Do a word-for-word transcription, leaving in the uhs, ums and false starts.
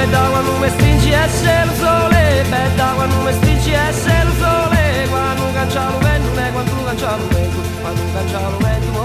bella quando mi stringi e sei il sole, bella quando mi stringi e sei il sole, quando cancia lo vento, quando cancia lo vento, quando cancia lo vento.